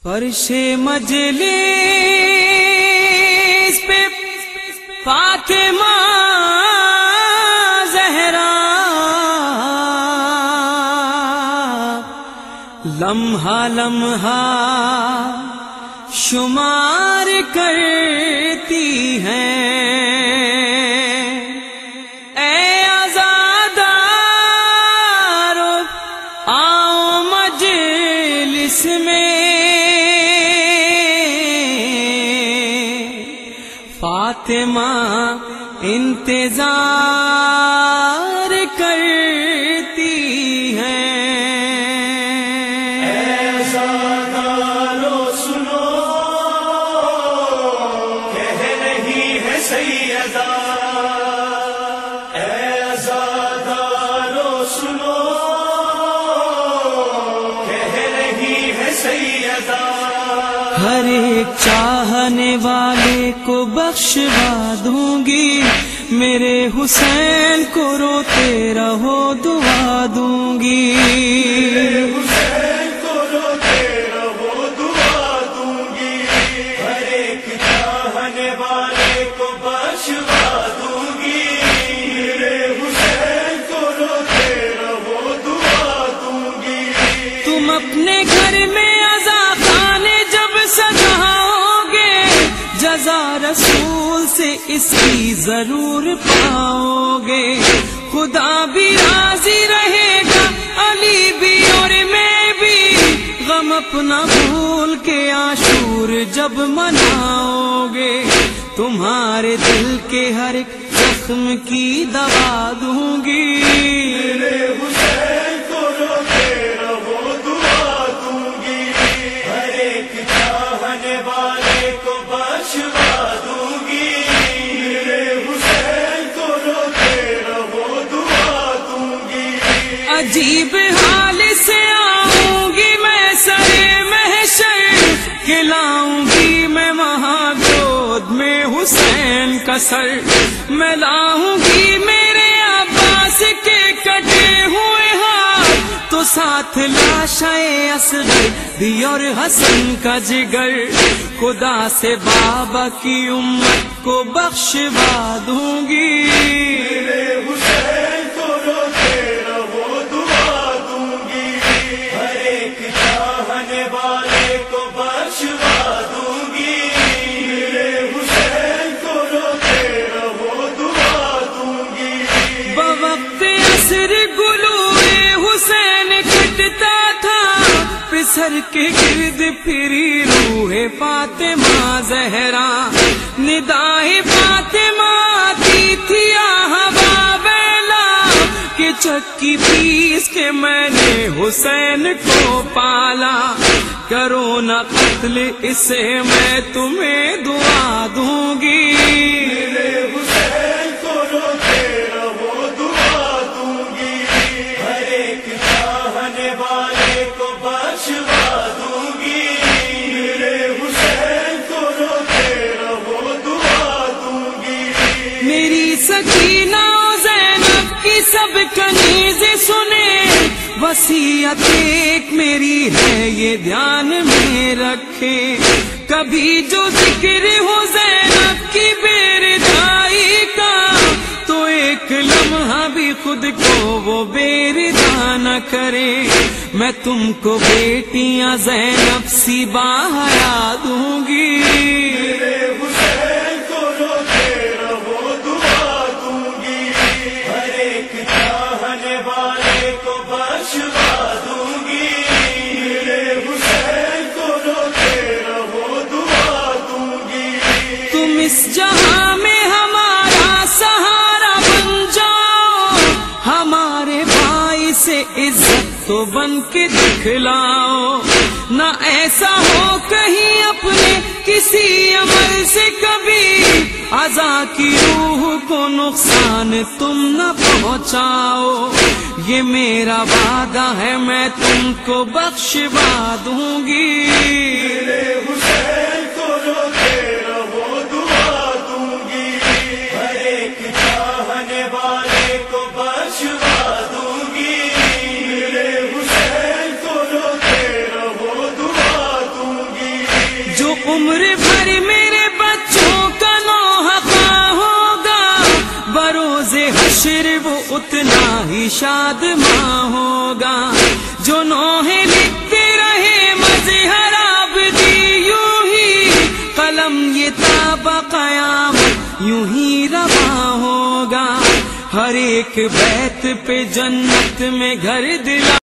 فرش مجلس پہ فاطمہ زہرا لمحہ لمحہ شمار کرتی ہیں، اے عزادارو آؤ مجلس میں، فاطمہ انتظار کرتی ہیں۔ ہر ایک چاہنے والے کو بخشوا دوں گی، میرے حسین کو روتے رہو دعا دوں گی، میرے حسین کو روتے رہو دعا دوں گی، ہر ایک چاہنے والے کو بخشوا دوں گی، میرے حسین کو روتے رہو دعا دوں گی۔ تم اپنے گھر میں سجاؤ گے، جزا رسول سے اس کی ضرور پاؤ گے، خدا بھی راضی رہے گا، علی بھی اور میں بھی، غم اپنا بھول کے عاشور جب مناؤ گے، تمہارے دل کے ہر ایک زخم کی دوا دوں گی، میرے حسین کو روتے رہو دعا دوں گی، ہر ایک چاہنے والے کو بخشوا دوں گی، میرے حسین کو روتے رہو دعا دوں گی۔ عجیب حال سے آؤں گی میں سرے محشر، کھلاؤں گی میں وہاں گود میں حسین کا سر، میں لاؤں گی میرے عباس کے کٹے ہوئے ہاتھ، تو ساتھ لاشائے اصغر بھی اور حسن کا جگر، خدا سے بابا کی امت کو بخشوا دوں گی، میرے حسین کو روتے رہو دعا دوں گی، ہر ایک چاہنے والے کو بخشوا دوں گی، میرے حسین کو روتے رہو دعا دوں گی۔ بوقت عصر گلور حسین کٹتا تھا، پسر کے گرد پھری روح فاطمہ زہرا، ندائے فاطمہ آتی تھی آہوا بیلا، کہ چکی پیس کے میں نے حسین کو پالا، کرو نہ قتل اسے میں تمہیں دعا دوں گی، میرے حسین کو روتے رہو دعا دوں گی، ہر ایک چاہنے والے کو بخشوا دوں گی، میرے حسین کو روتے رہو دعا دوں گی۔ میری سکینہ زینب کی سب کنیز سنے، وصیت ایک میری ہے یہ دھیان میں رکھے، کبھی جو ذکر ہو زینب کی بیردائی کا، تو ایک لمحہ بھی خود کو وہ بیردہ نہ کرے، میں تم کو بیٹیاں زینب سی باحیا دوں گی، میرے حسین کو روتے رہو دعا دوں گی، ہر ایک چاہنے والے کو بخشوا دوں گی، میرے حسین کو روتے رہو دعا دوں گی۔ تم اس جہاں میں ہمارا سہارا بن جاؤ، ہمارے بھائی سے عزت تو بن کے دکھلاؤ، نہ ایسا ہو کہیں اپنے کسی عمل سے کبھی عزا کی روح کو نقصان تم نہ پہنچاؤ، یہ میرا وعدہ ہے میں تم کو بخشوا دوں گی، میرے حسین کو روتے رہو دعا دوں گی، ہر ایک چاہنے والے کو بخشوا دوں گی، میرے حسین کو روتے رہو دعا دوں گی۔ جو عمر بھر میرے بچوں کا نوحہ ہوگا، بروز حشر وہ اتنا ہی شادماں ہوگا۔ جو نوحے لکھتے رہے مظہر عابدی، یوں ہی قلم یہ تا قیامت یوں ہی رواں ہوگا۔ ہر ایک بیت پہ جنت میں گھر دلا